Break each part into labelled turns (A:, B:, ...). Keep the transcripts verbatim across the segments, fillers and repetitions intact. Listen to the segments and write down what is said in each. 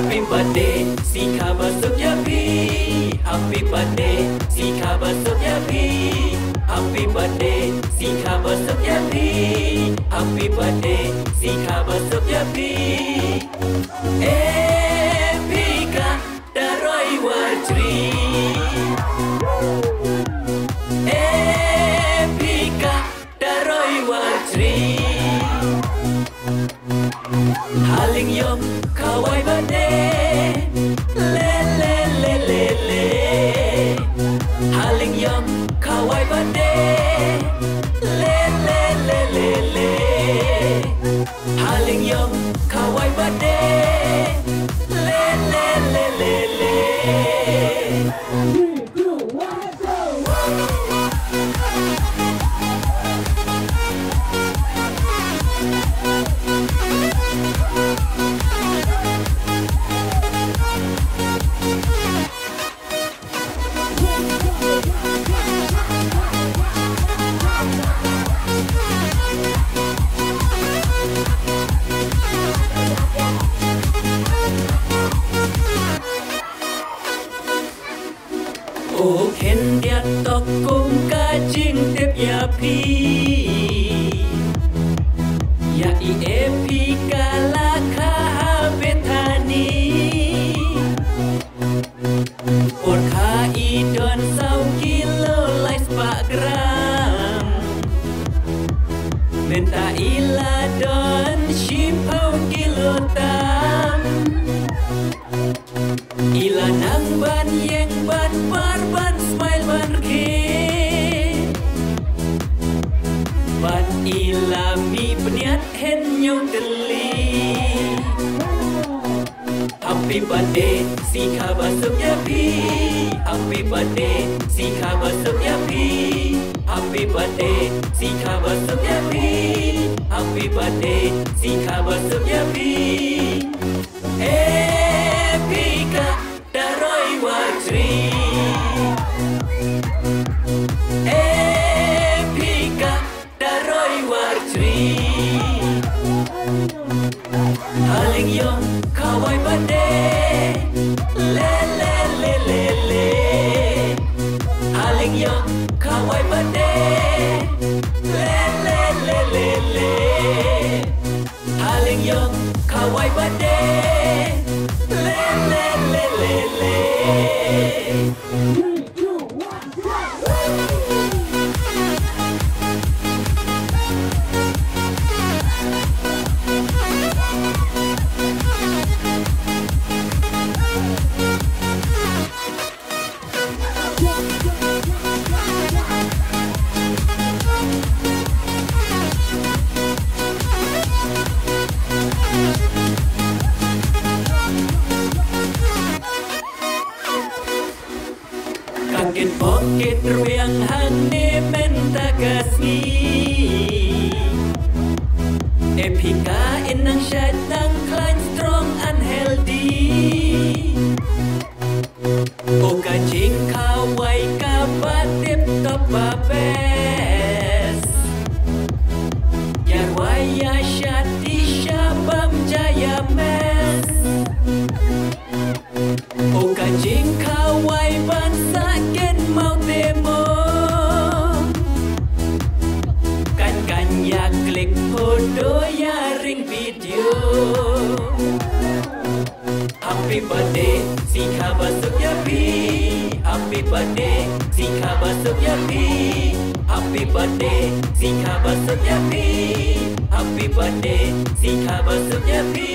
A: Happy birthday, Sika besok ya Pi. Happy birthday, Sika besok ya Pi. Happy birthday, Sika besok ya Pi. Happy birthday, Sika besok ya Pi. Eh, Pika daroi warjri. Eh, Pika daroi warjri. Haling yom kawai birthday. Le le le le le. Haling yom kawai birthday. Le le le le le. Haling yom kawai birthday. Le le le le le.
B: Three, two, one, go!
A: Ô khen đẹp tóc cũng ca chinh tiếp ya pi. Ya i e pi kala kha betani. Por kha i don sau kilo lais pak gram. Menta ila don shimpau kilo tam. Ila nang ban yeng ban bar ban smile ban ke. Ban ila mi peniat hen nyong teli. Happy birthday, Sika besok ya Pi. Happy birthday, Sika besok ya Pi. Happy birthday, Sika besok ya Pi. Happy birthday, Sika besok ya Pi. Eh, Pika daroi warjri. Eh, Pika daroi warjri. Haling yom kawai birthday. Le le le le le. Haling yom kawai birthday. Le le le le le. Haling yom kawai birthday. Le le le le le.
B: Three, two, one, go!
A: Kaget poket ruang hane menta kasih. Epika inang syatang klein strong unhealthy. O kajing kawai kabatip kapapes. Yarwaya syati syabam jaya mes. O kajing kawai bangsa ken mau demo. Kan kan ya klik foto ya ring video. Happy birthday, Sika besok ya Pi. Happy birthday, Sika besok ya Pi. Happy birthday, Sika besok ya Pi. Happy birthday, Sika besok ya Pi.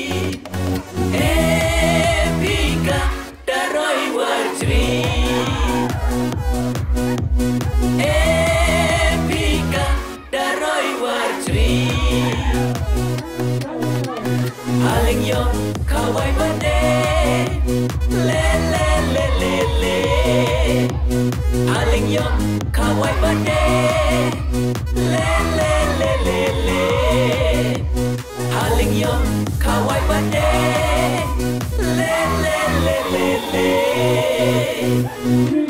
A: Eh, Pika daroi warjri. Eh, Pika daroi warjri. Haling yom kawai birthday. Le le le le le. Haling yom kawai birthday. Le le le le le. Haling yom kawai birthday. Le le le le le.